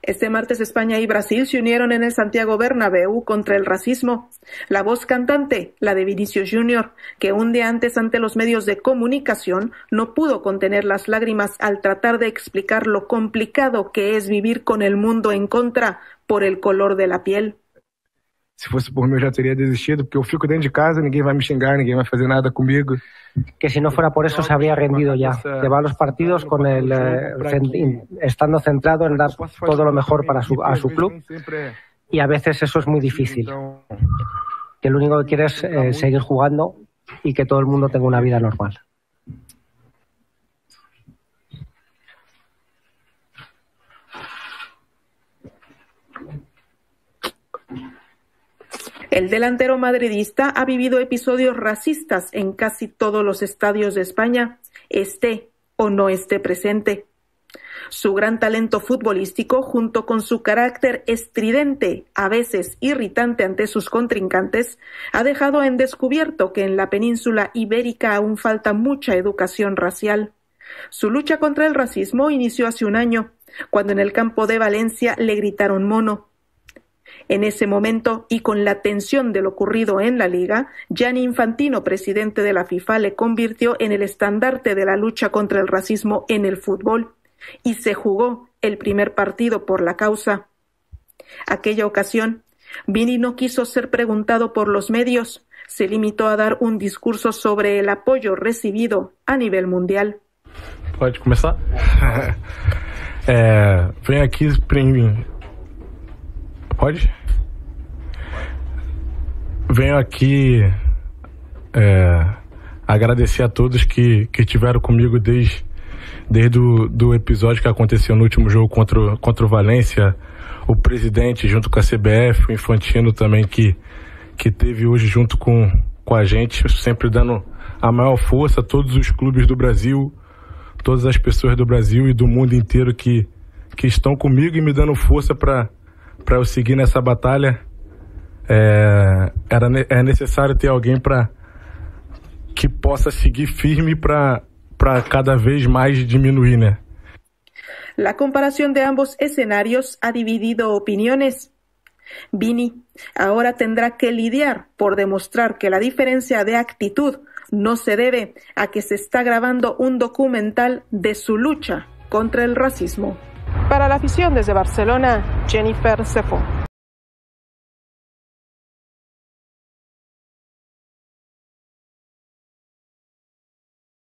Este martes España y Brasil se unieron en el Santiago Bernabéu contra el racismo. La voz cantante, la de Vinicius Junior, que un día antes ante los medios de comunicación no pudo contener las lágrimas al tratar de explicar lo complicado que es vivir con el mundo en contra por el color de la piel. Se fosse por mí, eu já teria desistido, porque eu fico dentro de casa, ninguém vai me xingar, ninguém vai fazer nada comigo. Que si no fuera por eso se habría rendido ya, que va a los partidos con estando centrado en dar todo lo mejor para a su club, y a veces eso es muy difícil, que lo único que quiere es seguir jugando y que todo el mundo tenga una vida normal. El delantero madridista ha vivido episodios racistas en casi todos los estadios de España, esté o no esté presente. Su gran talento futbolístico, junto con su carácter estridente, a veces irritante ante sus contrincantes, ha dejado en descubierto que en la península ibérica aún falta mucha educación racial. Su lucha contra el racismo inició hace un año, cuando en el campo de Valencia le gritaron mono. En ese momento, y con la tensión de lo ocurrido en la Liga, Gianni Infantino, presidente de la FIFA, le convirtió en el estandarte de la lucha contra el racismo en el fútbol, y se jugó el primer partido por la causa. Aquella ocasión, Vini no quiso ser preguntado por los medios, se limitó a dar un discurso sobre el apoyo recibido a nivel mundial. Pode começar? Venho aqui Pode? Venho aqui agradecer a todos que estiveram comigo desde o episódio que aconteceu no último jogo contra o Valência, o presidente junto com a CBF, o Infantino também que teve hoje junto com a gente, sempre dando a maior força a todos os clubes do Brasil, todas as pessoas do Brasil e do mundo inteiro que estão comigo e me dando força para eu seguir nessa batalha. É necessário ter alguém que possa seguir firme para cada vez más diminuir, ¿no? La comparación de ambos escenarios ha dividido opiniones. Vini ahora tendrá que lidiar por demostrar que la diferencia de actitud no se debe a que se está grabando un documental de su lucha contra el racismo. Para la afición desde Barcelona, Jennifer Cefo.